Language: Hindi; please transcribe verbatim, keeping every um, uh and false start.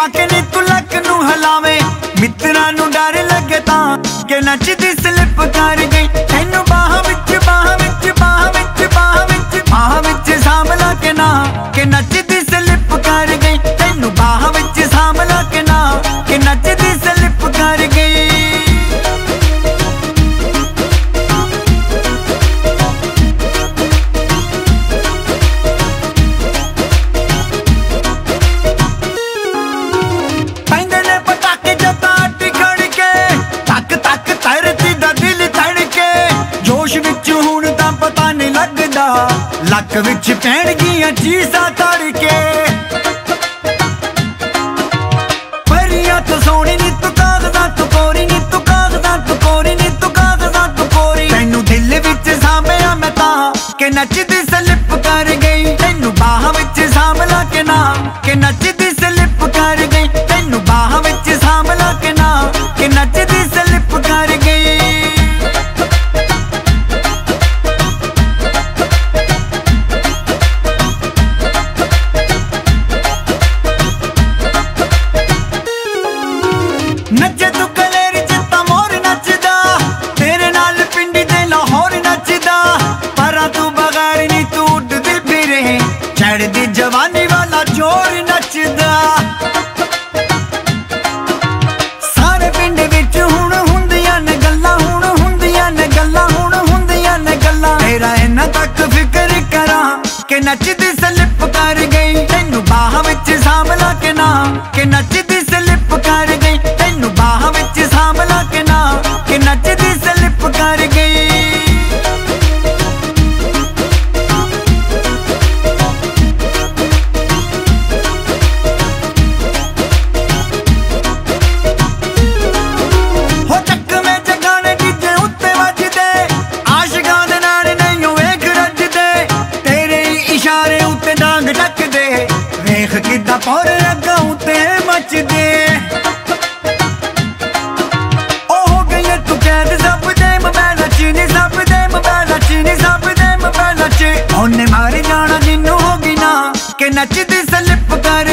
पाके नी तू लक नू हलावे मित्रा नू डर लगे तां के नचदी स्लिप कर गई तैनू बाह विच बाह विच बाह विच बाह विच बाह विच सामला के ना के नचदी स्लिप कर गई तैनू बाह विच सामला के ना के नचदी स्लिप कर गई लक विच पैण गियां चीज़ां तड़के परियां तो सोनी नी तू कागज़ां तू कोरी नी तू कागज़ां तू कोरी नी तू कागज़ां तू कोरी तैनू दिल विच सामया मैं तां के नचदी स्लिप कर गई तैनू बाह विच सामला के ना के नचदी स्लिप कर गई तैनू बाह विच सामला के ना के नचदी स्लिप कर गई नचे तू कलेरी चित्ता मोर नचदा तेरे नाल पिंडी ते लाहौर नचदा परा तू बगैर नी तू उड़दी फिरे चढ़दी जवानी वाला जोर नचदा सारे पिंड विच हुण हुंदियां ने गल्लां हुण हुंदियां ने गल्लां हुण हुंदियां ने गल्लां तेरा इन्ना तक फिक्र करा के नचदी स्लिप कर गई तैनू बाह विच सामला के ना के नचदी स्लिप कर गई तैनू बाह विच सामला के ना के नचदी स्लिप कर गई हो चक में जगाने डीजे उत्ते वजदे आशिकां दे नाल नहीं वेख रजदे तेरे इशारे उत्ते डांग ढकदे वेख किद्दां पौर अग्गां उत्ते मचदे ओने मार जाना जिन्नू होगी ना के नचदी स्लिप कर